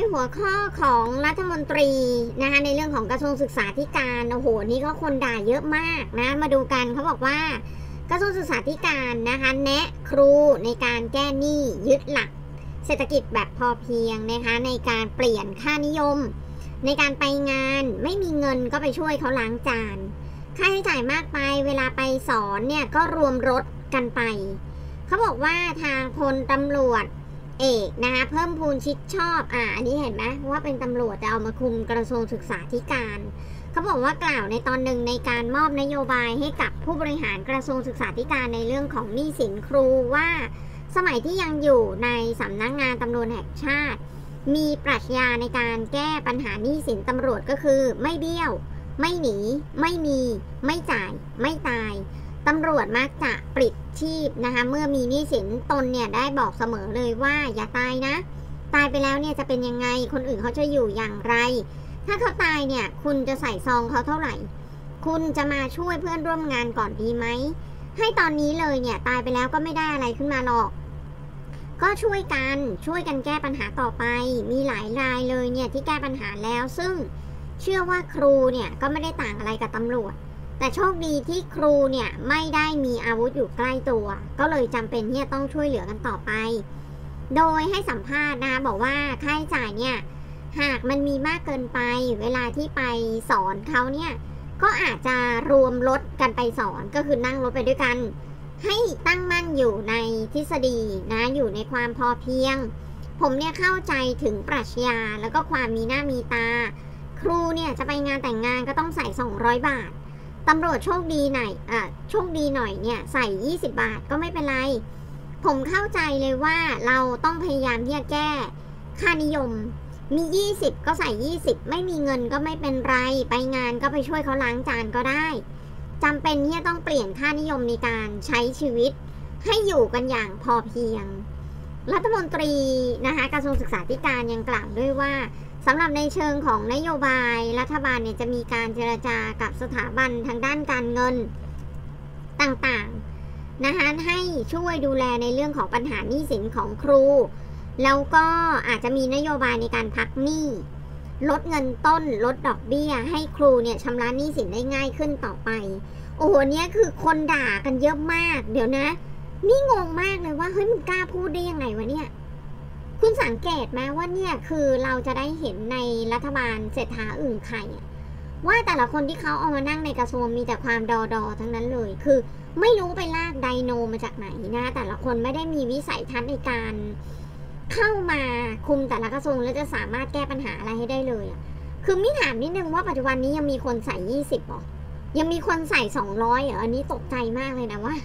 หัวข้อของรัฐมนตรีนะคะในเรื่องของกระทรวงศึกษาธิการโอ้โหนี่ก็คนด่าเยอะมากนะมาดูกันเขาบอกว่ากระทรวงศึกษาธิการนะคะแนะครูในการแก้หนี้ยึดหลักเศรษฐกิจแบบพอเพียงนะคะในการเปลี่ยนค่านิยมในการไปงานไม่มีเงินก็ไปช่วยเขาล้างจานค่าใช้จ่ายมากไปเวลาไปสอนเนี่ยก็รวมรถกันไปเขาบอกว่าทางพลตำรวจเอกนะคะเพิ่มพูนชิดชอบอันนี้เห็นไหมว่าเป็นตำรวจจะเอามาคุมกระทรวงศึกษาธิการเขาบอกว่ากล่าวในตอนหนึ่งในการมอบนโยบายให้กับผู้บริหารกระทรวงศึกษาธิการในเรื่องของหนี้สินครูว่าสมัยที่ยังอยู่ในสำนักงานตำรวจแห่งชาติมีปรัชญาในการแก้ปัญหาหนี้สินตำรวจก็คือไม่เบี้ยวไม่หนีไม่มีไม่จ่ายไม่ตายตำรวจมักจะปลิดชีพนะคะเมื่อมีหนี้สินตนเนี่ยได้บอกเสมอเลยว่าอย่าตายนะตายไปแล้วเนี่ยจะเป็นยังไงคนอื่นเขาจะอยู่อย่างไรถ้าเขาตายเนี่ยคุณจะใส่ซองเขาเท่าไหร่คุณจะมาช่วยเพื่อนร่วมงานก่อนดีไหมให้ตอนนี้เลยเนี่ยตายไปแล้วก็ไม่ได้อะไรขึ้นมาหรอกก็ช่วยกันแก้ปัญหาต่อไปมีหลายรายเลยเนี่ยที่แก้ปัญหาแล้วซึ่งเชื่อว่าครูเนี่ยก็ไม่ได้ต่างอะไรกับตำรวจแต่โชคดีที่ครูเนี่ยไม่ได้มีอาวุธอยู่ใกล้ตัวก็เลยจำเป็นที่จะต้องช่วยเหลือกันต่อไปโดยให้สัมภาษณ์นะคะบอกว่าค่าใช้จ่ายเนี่ยหากมันมีมากเกินไปเวลาที่ไปสอนเขาเนี่ยก็อาจจะรวมรถกันไปสอนก็คือนั่งรถไปด้วยกันให้ตั้งมั่นอยู่ในทฤษฎีนะอยู่ในความพอเพียงผมเนี่ยเข้าใจถึงปรัชญาแล้วก็ความมีหน้ามีตาครูเนี่ยจะไปงานแต่งงานก็ต้องใส่200 บาทตำรวจโชคดีหน่อยเนี่ยใส่20 บาทก็ไม่เป็นไรผมเข้าใจเลยว่าเราต้องพยายามที่จะแก้ค่านิยมมี20ก็ใส่20ไม่มีเงินก็ไม่เป็นไรไปงานก็ไปช่วยเขาล้างจานก็ได้จำเป็นที่จะต้องเปลี่ยนค่านิยมในการใช้ชีวิตให้อยู่กันอย่างพอเพียงรัฐมนตรีนะคะกระทรวงศึกษาธิการยังกล่าวด้วยว่าสำหรับในเชิงของนโยบายรัฐบาลเนี่ยจะมีการเจรจากับสถาบันทางด้านการเงินต่างๆนะคะให้ช่วยดูแลในเรื่องของปัญหาหนี้สินของครูแล้วก็อาจจะมีนโยบายในการพักหนี้ลดเงินต้นลดดอกเบี้ยให้ครูเนี่ยชำระหนี้สินได้ง่ายขึ้นต่อไปโอ้โหเนี่ยคือคนด่ากันเยอะมากเดี๋ยวนะนี่งงมากเลยว่าเฮ้ยมึงกล้าพูดได้ยังไงวะเนี่ยคุณสังเกตไหมว่าเนี่ยคือเราจะได้เห็นในรัฐบาลเศรษฐาอึ่งไข่ว่าแต่ละคนที่เขาเอามานั่งในกระทรวงมีแต่ความดอทั้งนั้นเลยคือไม่รู้ไปลากไดโนมาจากไหนนะแต่ละคนไม่ได้มีวิสัยทัศน์ในการเข้ามาคุมแต่ละกระทรวงแล้วจะสามารถแก้ปัญหาอะไรให้ได้เลยคือมิถามนิดนึงว่าปัจจุบันนี้ยังมีคนใส่20หรอยังมีคนใส่200เหรออันนี้ตกใจมากเลยนะว่า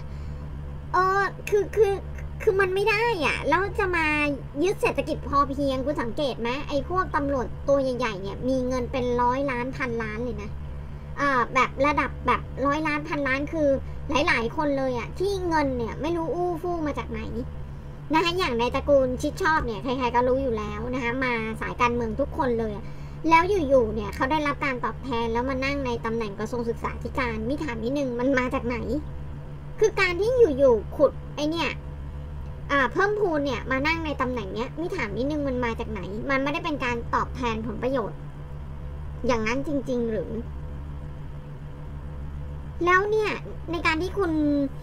คือมันไม่ได้แล้วจะมายึดเศรษฐกิจพอเพียงคุณสังเกตไหมไอ้พวกตำรวจตัวใหญ่ๆเนี่ยมีเงินเป็น100 ล้านพันล้านเลยนะแบบระดับแบบ100 ล้านพันล้านคือหลายๆคนเลยที่เงินเนี่ยไม่รู้อู้ฟู่มาจากไหนนะคะอย่างในตระกูลชิดชอบเนี่ยใครๆก็รู้อยู่แล้วนะคะมาสายการเมืองทุกคนเลยแล้วอยู่ๆเนี่ยเขาได้รับการตอบแทนแล้วมานั่งในตำแหน่งกระทรวงศึกษาธิการมิถามนิดนึงมันมาจากไหนคือการที่อยู่ๆขุดไอเนี่ยเพิ่มพูนเนี่ยมานั่งในตำแหน่งเนี้ยมิถามนิดนึงมันมาจากไหนมันไม่ได้เป็นการตอบแทนผลประโยชน์อย่างนั้นจริงๆหรือแล้วเนี่ยในการที่คุณ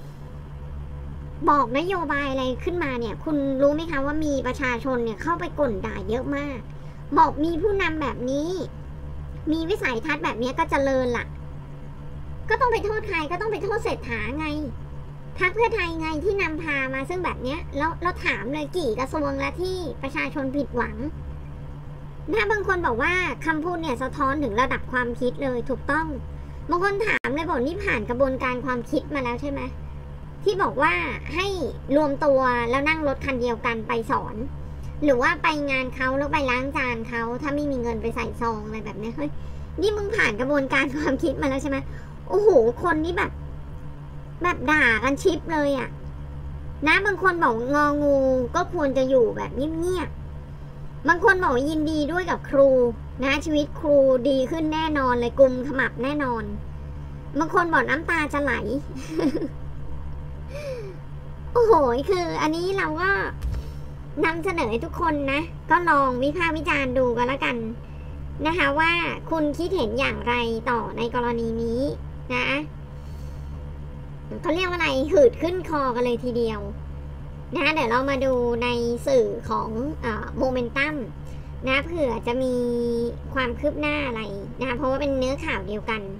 บอกนโยบายอะไรขึ้นมาเนี่ยคุณรู้ไหมคะว่ามีประชาชนเนี่ยเข้าไปก่นด่าเยอะมากบอกมีผู้นำแบบนี้มีวิสัยทัศน์แบบนี้ก็เจริญล่ะก็ต้องไปโทษใครก็ต้องไปโทษเศรษฐาไงพรรคเพื่อไทยไงที่นำพามาซึ่งแบบเนี้ยแล้วถามเลยกี่กระทรวงแล้วที่ประชาชนผิดหวังนะบางคนบอกว่าคำพูดเนี่ยสะท้อนถึงระดับความคิดเลยถูกต้องบางคนถามเลยบอกนี่ผ่านกระบวนการความคิดมาแล้วใช่ไหมที่บอกว่าให้รวมตัวแล้วนั่งรถคันเดียวกันไปสอนหรือว่าไปงานเขาแล้วไปล้างจานเขาถ้าไม่มีเงินไปใส่ซองอะไรแบบนี้เฮ้ยนี่มึงผ่านกระบวนการความคิดมาแล้วใช่ไหมโอ้โหคนนี้แบบด่ากันชิปเลยนะบางคนบอกงองูก็ควรจะอยู่แบบเงียบๆบางคนบอกยินดีด้วยกับครูนะชีวิตครูดีขึ้นแน่นอนเลยกุมขมับแน่นอนบางคนบอกน้ำตาจะไหล โอ้โหคืออันนี้เราก็นำเสนอให้ทุกคนนะก็ลองวิพากษ์วิจารณ์ดูกันแล้วกันนะคะว่าคุณคิดเห็นอย่างไรต่อในกรณีนี้นะเขาเรียกว่าอะไรหืดขึ้นคอกันเลยทีเดียวนะเดี๋ยวเรามาดูในสื่อของโมเมนตัมนะเผื่อจะมีความคืบหน้าอะไรนะเพราะว่าเป็นเนื้อข่าวเดียวกัน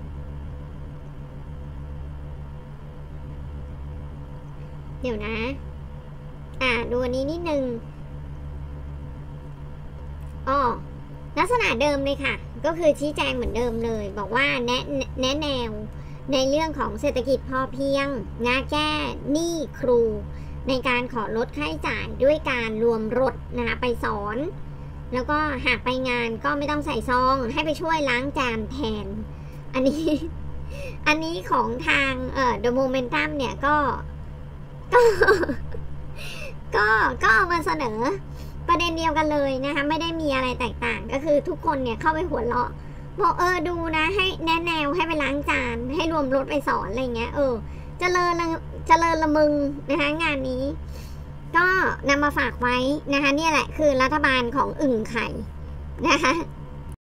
เดี๋ยวนะดูอันนี้นิดนึงลักษณะเดิมเลยค่ะก็คือชี้แจงเหมือนเดิมเลยบอกว่าแนะแนวในเรื่องของเศรษฐกิจพอเพียงนะแก้หนี้ครูในการขอลดค่าใช้จ่ายด้วยการรวมรถนะคะไปสอนแล้วก็หากไปงานก็ไม่ต้องใส่ซองให้ไปช่วยล้างจานแทนอันนี้ของทางThe Momentum เนี่ยก็เอามาเสนอประเด็นเดียวกันเลยนะคะไม่ได้มีอะไรแตกต่างก็คือทุกคนเนี่ยเข้าไปหัวเราะบอกดูนะให้แนะแนวให้ไปล้างจานให้รวมรถไปสอนอะไรเงี้ยเจริญละมึงนะคะงานนี้ก็นำมาฝากไว้นะคะเนี่ยแหละคือรัฐบาลของอึ่งไข่นะคะ